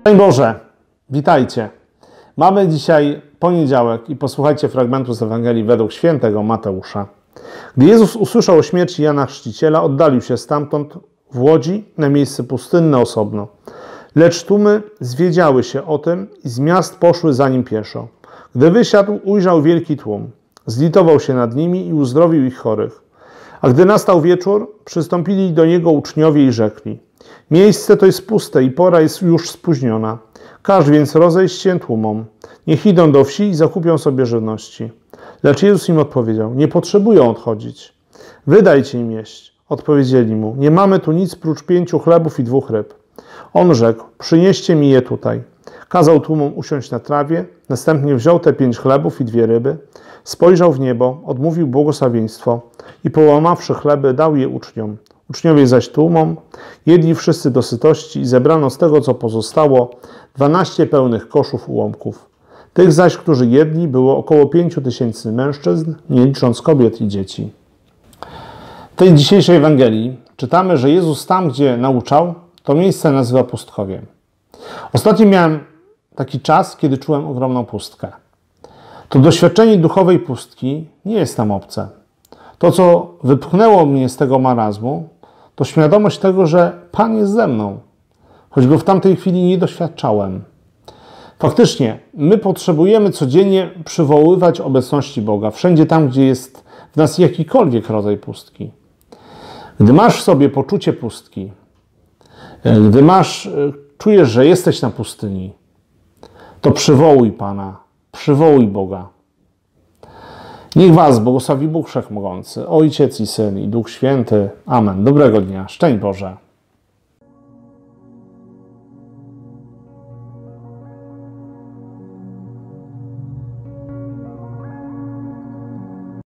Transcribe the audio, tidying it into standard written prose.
Szczęść Boże, witajcie. Mamy dzisiaj poniedziałek i posłuchajcie fragmentu z Ewangelii według świętego Mateusza. Gdy Jezus usłyszał o śmierci Jana Chrzciciela, oddalił się stamtąd w łodzi na miejsce pustynne osobno. Lecz tłumy zwiedziały się o tym i z miast poszły za nim pieszo. Gdy wysiadł, ujrzał wielki tłum. Zlitował się nad nimi i uzdrowił ich chorych. A gdy nastał wieczór, przystąpili do niego uczniowie i rzekli: miejsce to jest puste i pora jest już spóźniona. Każ więc rozejść się tłumom. Niech idą do wsi i zakupią sobie żywności. Lecz Jezus im odpowiedział: nie potrzebują odchodzić. Wydajcie im jeść. Odpowiedzieli mu: nie mamy tu nic prócz 5 chlebów i 2 ryb. On rzekł: przynieście mi je tutaj. Kazał tłumom usiąść na trawie, następnie wziął te 5 chlebów i 2 ryby, spojrzał w niebo, odmówił błogosławieństwo i połamawszy chleby, dał je uczniom. Uczniowie zaś tłumom jedli wszyscy do sytości i zebrano z tego, co pozostało, 12 pełnych koszów ułomków. Tych zaś, którzy jedli, było około 5000 mężczyzn, nie licząc kobiet i dzieci. W tej dzisiejszej Ewangelii czytamy, że Jezus tam, gdzie nauczał, to miejsce nazywa pustkowiem. Ostatnio miałem taki czas, kiedy czułem ogromną pustkę. To doświadczenie duchowej pustki nie jest nam obce. To, co wypchnęło mnie z tego marazmu, to świadomość tego, że Pan jest ze mną, choć Go w tamtej chwili nie doświadczałem. Faktycznie, my potrzebujemy codziennie przywoływać obecności Boga, wszędzie tam, gdzie jest w nas jakikolwiek rodzaj pustki. Gdy masz w sobie poczucie pustki, gdy czujesz, że jesteś na pustyni, to przywołuj Pana, przywołuj Boga. Niech was błogosławi Bóg Wszechmogący, Ojciec i Syn i Duch Święty. Amen. Dobrego dnia. Szczęść Boże.